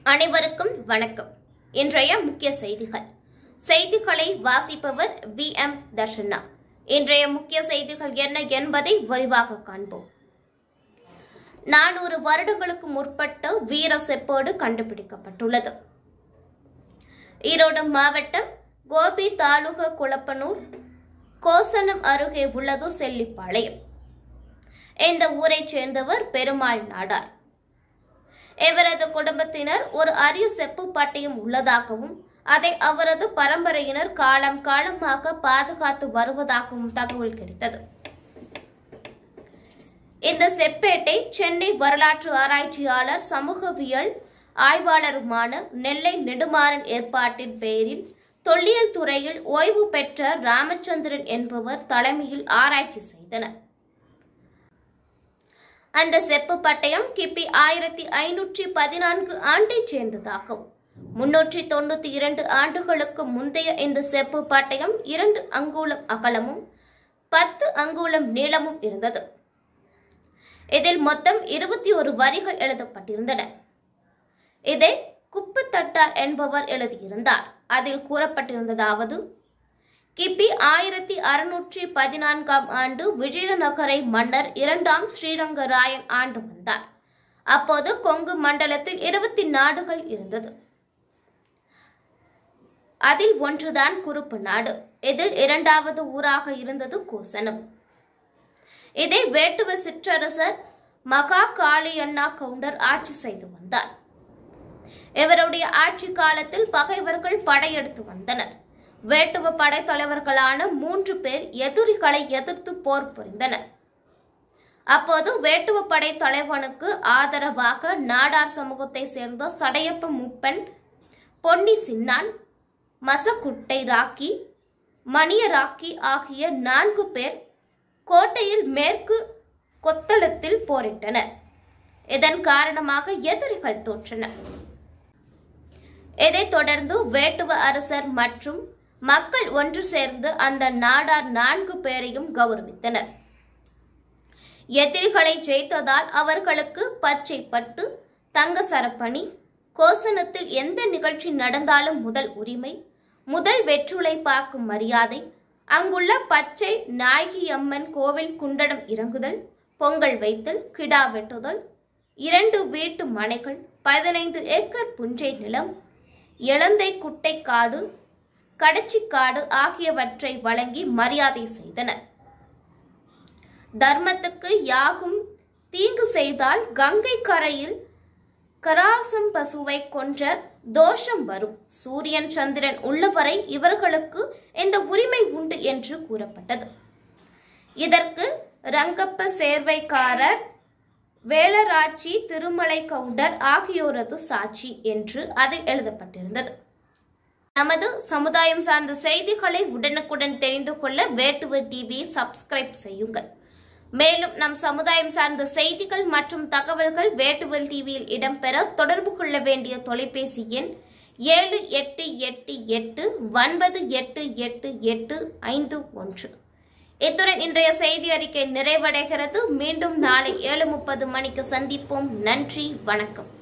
அனைவருக்கும் வணக்கம். இன்றைய முக்கிய செய்திகளை வாசிப்பவர் VM தர்ஷனா. இன்றைய முக்கிய செய்திகள் என்ன என்பதை விரிவாக காண்போம். 400 வருடங்களுக்கு முற்பட்ட வீர செப்பேடு கண்டுபிடிக்கப்பட்டுள்ளது. ஈரோடு மாவட்டம் கோபி தாலுகா குளப்பனூர் கோசனம் அருகே உள்ளது செல்லிப்பாளையம். இந்த ஊரைச் சேர்ந்தவர் பெருமாள் நாடார். இவரது குடும்பத்தினர் ஒரு அரிய செப்பு பட்டயம் உள்ளதாகவும் அதை அவரது பரம்பரையினர் காலம் காலமாக பாதுகாத்து வருவதாகவும் தகவல் கிடைத்தது. இந்த செப்பேட்டை சென்னை வரலாற்று ஆராய்ச்சியாளர் சமூகவியல் ஆய்வாளருமான நெல்லை நெடுமாறன் ஏற்பாட்டின் பெயரில் தொல்லியல் துறையில் ஓய்வு பெற்ற ராமச்சந்திரன் என்பவர் தலைமையில் ஆராய்ச்சி செய்தனர். அந்த செப்பு பட்டயம் கிபி 1514 ஆண்டைச் சேர்ந்ததாகும். 392 ஆண்டுகளுக்கு முந்தைய இந்த செப்பு பட்டயம் 2 அங்குலம் அகலமும் 10 அங்குலம் நீளமும் இருந்தது. இதில் மொத்தம் 21 வரிகள் எழுதப்பட்டிருந்தன. இதை குப்புத்தட்டார் என்பவர் எழுதியிருந்தார். அதில் கூறப்பட்டிருந்ததாவது: கிபி 1614 ஆண்டு விஜயநகரை மன்னர் 2ஆம் ஸ்ரீரங்கராயன் ஆண்டு வந்தார். அப்போது கொங்கு மண்டலத்தில் 20 நாடுகள் இருந்தது. அதில் ஒன்றுதான் குறுப்பு நாடு. இதில் 2வது ஊராக இருந்தது கோசனம். இதை வேட்டுவ சிற்றரசர் மகா காளியண்ணா கவுண்டர் ஆட்சி செய்து வந்தார். இவருடைய ஆட்சி காலத்தில் பகைவர்கள் படையெடுத்து வந்தனர். வேட்டுவ படைத்தலைவர்களான 3 பேர் எதிரிகளை எதிர்த்து போர் புரிந்தனர். அப்போது வேட்டுவ படை தலைவனுக்கு ஆதரவாக நாடார் சமூகத்தை சேர்ந்த சடையப்ப முப்பன், பொன்னி சின்னான், மசக்குட்டை ராக்கி, மணிய ராக்கி ஆகிய 4 பேர் கோட்டையில் மேற்கு கொத்தளத்தில் போரிட்டனர். இதன் காரணமாக எதிரிகள் தோற்றனர். இதைத் தொடர்ந்து வேட்டுவ அரசர் மற்றும் மக்கள் ஒன்று சேர்ந்து அந்த நாடார் 4 பேரையும் கௌரவித்தனர். எதிரிகளை ஜெயித்ததால் அவர்களுக்கு பச்சை பட்டு, தங்க சரப்பணி, கோசனத்தில் எந்த நிகழ்ச்சி நடந்தாலும் முதல் உரிமை, முதல் வெற்றுளை பார்க்கும் மரியாதை, அங்குள்ள பச்சை நாயகியம்மன் கோவில் குண்டடம் இறங்குதல், பொங்கல் வைத்தல், கிடா வெட்டுதல், 2 வீட்டு மனைகள், 15 ஏக்கர் புஞ்சை நிலம், இளந்தை குட்டை காடு, கடச்சிக்காடு ஆகியவற்றை வழங்கி மரியாதை செய்தனர். தர்மத்துக்கு யாகும் தீங்கு செய்தால் கங்கை கரையில் கராசம் பசுவை கொன்ற தோஷம் வரும். சூரியன் சந்திரன் உள்ளவரை இவர்களுக்கு இந்த உரிமை உண்டு என்று கூறப்பட்டது. இதற்கு ரங்கப்ப சேர்வைக்காரர், வேலராட்சி, திருமலை கவுண்டர் ஆகியோரது சாட்சி என்று அதில் எழுதப்பட்டிருந்தது. நமது சமுதாயம் சார்ந்த செய்திகளை உடனுக்குடன் தெரிந்து கொள்ள வேட்டுவ டிவியை சப்ஸ்கிரைப் செய்யுங்கள். மேலும் நம் சமுதாயம் சார்ந்த செய்திகள் மற்றும் தகவல்கள் வேட்டுவ டிவியில் இடம்பெற தொடர்பு கொள்ள வேண்டிய தொலைபேசி எண் 7888988851. இத்துடன் இன்றைய செய்தி அறிக்கை நிறைவடைகிறது. மீண்டும் நாளை 7:30 மணிக்கு சந்திப்போம். நன்றி, வணக்கம்.